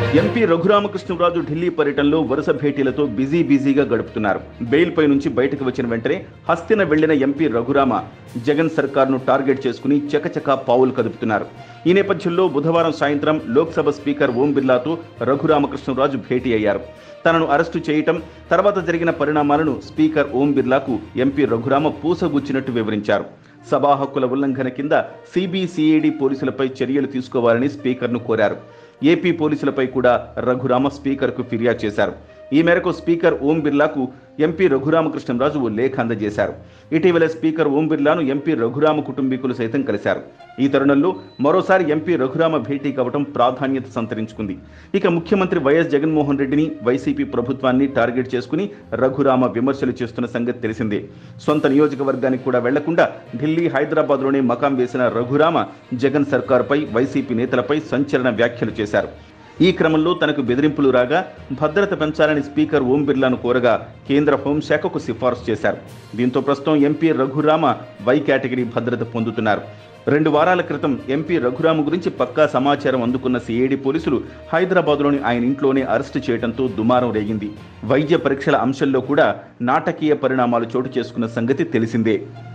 MP Raghuramakrishnaraju Delhi పర్యటనలో వరుస భేటీలతో బిజీగా గడుపుతున్నారు. బెయిల్ పై నుంచి బయటకు వచ్చిన వెంటనే హస్తిన వెళ్లిన ఎంపీ రఘురామ జగన్ సర్కార్ను టార్గెట్ చేసుకుని చకచకా పావులు కదుపుతున్నారు. ఈ నేపథ్యంలో బుధవారం సాయంత్రం లోక్సభ స్పీకర్ ఓం బిర్లాతో రఘురామకృష్ణరాజు భేటీ అయ్యారు. తనను అరెస్టు చేయటం, తర్వాత జరిగిన పరిణామాలను స్పీకర్ ఓం బిర్లాకు ఎంపీ రఘురామ పూసగుచ్చినట్టు వివరించారు. సభా హక్కుల ఉల్లంఘన కింద సిబిసిఐడి పోలీసులపై చర్యలు తీసుకోవాలని స్పీకర్ను కోరారు. ఏపీ పోలీసులపై కూడా రఘురామ స్పీకర్కు ఫిర్యాదు చేశారు. ఈ మేరకు స్పీకర్ ఓం బిర్లాకు ఎంపీ రఘురామకృష్ణరాజు ఓ లేఖ అందజేశారు. ఇటీవల స్పీకర్ ఓం బిర్లాను ఎంపీ రఘురామ కుటుంబీకులు సైతం కలిశారు. ఈ తరుణంలో మరోసారి ఎంపీ రఘురామ భేటీ కావడం ప్రాధాన్యత సంతరించుకుంది. ఇక ముఖ్యమంత్రి వైఎస్ జగన్మోహన్ రెడ్డిని, వైసీపీ ప్రభుత్వాన్ని టార్గెట్ చేసుకుని రఘురామ విమర్శలు చేస్తున్న సంగతి తెలిసిందే. సొంత నియోజకవర్గానికి కూడా వెళ్లకుండా ఢిల్లీ, హైదరాబాద్లోనే మకాం వేసిన రఘురామ జగన్ సర్కారుపై, వైసీపీ నేతలపై సంచలన వ్యాఖ్యలు చేశారు. ఈ క్రమంలో తనకు బెదిరింపులు రాగా భద్రత పెంచాలని స్పీకర్ ఓం బిర్లాను కోరగా కేంద్ర హోంశాఖకు సిఫార్సు చేశారు. దీంతో ప్రస్తుతం ఎంపీ రఘురామ వై కేటగిరీ భద్రత పొందుతున్నారు. 2 వారాల క్రితం ఎంపీ రఘురామ గురించి పక్కా సమాచారం అందుకున్న సిఐడి పోలీసులు హైదరాబాద్లోని ఆయన ఇంట్లోనే అరెస్టు చేయడంతో దుమారం రేగింది. వైద్య పరీక్షల అంశంలో కూడా నాటకీయ పరిణామాలు చోటు చేసుకున్న సంగతి తెలిసిందే.